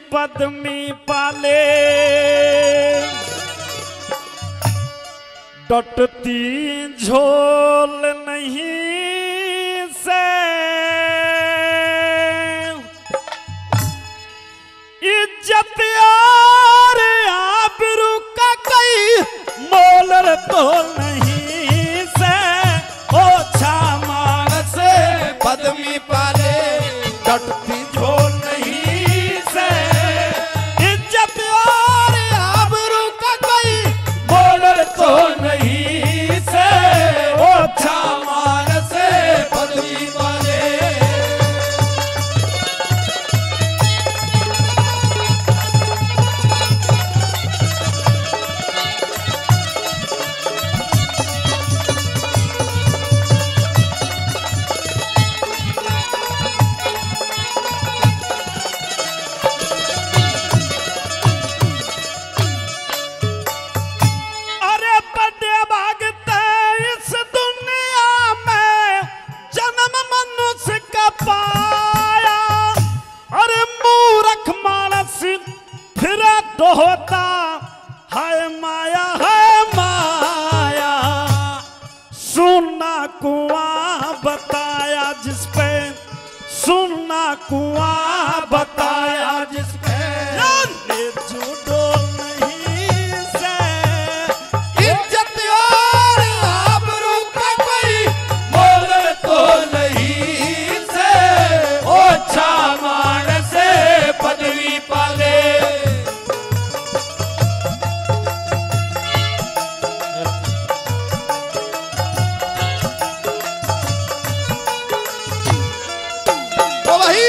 पद्मी पाले डटती झोल नहीं से इज्जत और आबरू का कई मोल तो नहीं से ओछा मानस पद्मी पाले डटती झोल नहीं से इज्जत और आबरू का कोई मोल तो नहीं से ओछा मानस पद्मी पाले अरे बड़े भागते इस दुनिया में जन्म मनुष्य का पाया अरे मूर्ख मानस फिर तो होता है माया सुनना कुआं बताया जिस पे सुनना कुआं बताया जिस पे जाने जुड़ो नहीं से इज्जत और आबरू का कोई मोल तो नहीं से ओछा मानस पदवी पाले तो वही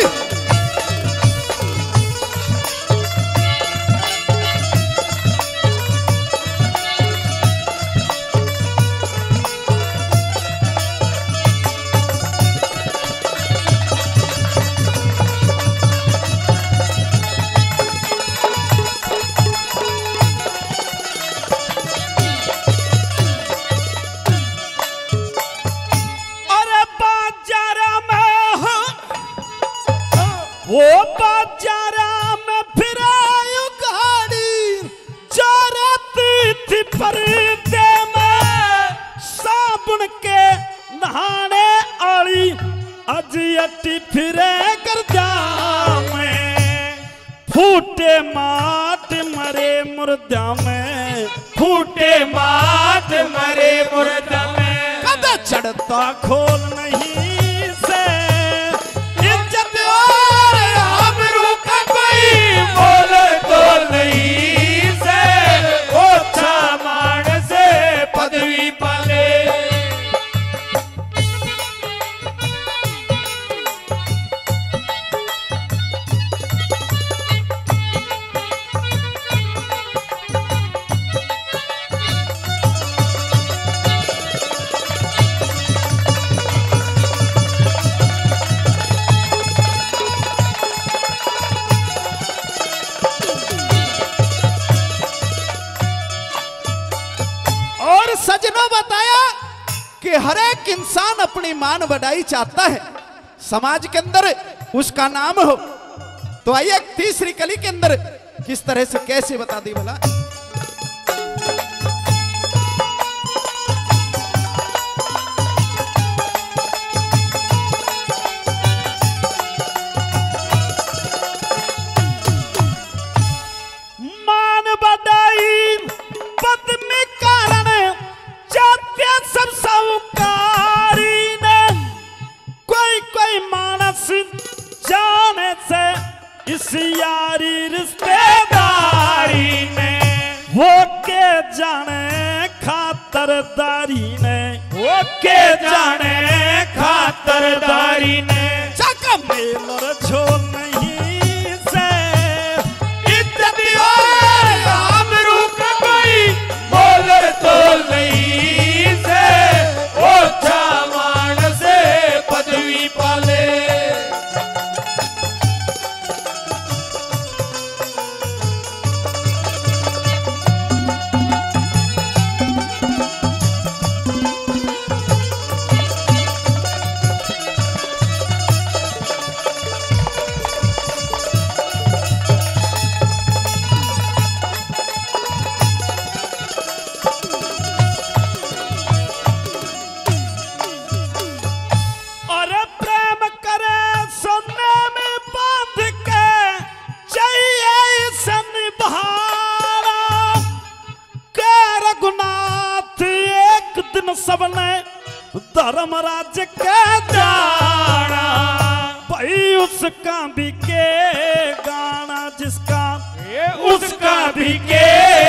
अरे बाजारा में वो बाजारा में फिरायु गाड़ी चरती थी पर्दे में साबुन के नहाने आली अजियटी फिरे गर्दा में फूटे माट मरे मुर्दा में फूटे माट मरे मुर्दा में कदा चढ़ता खोल नहीं से इज्जत और आबरू का कोई मोल तो नहीं से ओछा मानस पदवी पाले और सजनों बताया कि हर एक इंसान अपनी मान बढ़ाई चाहता है समाज के अंदर उसका नाम हो। तो आइए एक तीसरी कली के अंदर किस तरह से कैसे बता दी भला। मान बढ़ाई पद में कारण जाते सब साहूकारी ने कोई कोई मानस जाने से इस यारी रिश्तेदारी ने वो के जाने खातरदारी ने वो के जाने खातरदारी ने चका मेल और झोल नहीं से इज्जत और आबरू का कोई मोल तो नहीं से ओछा मानस पदवी पाले स्वराज का जाना भाई उसका भी के गाना जिसका उसका भी के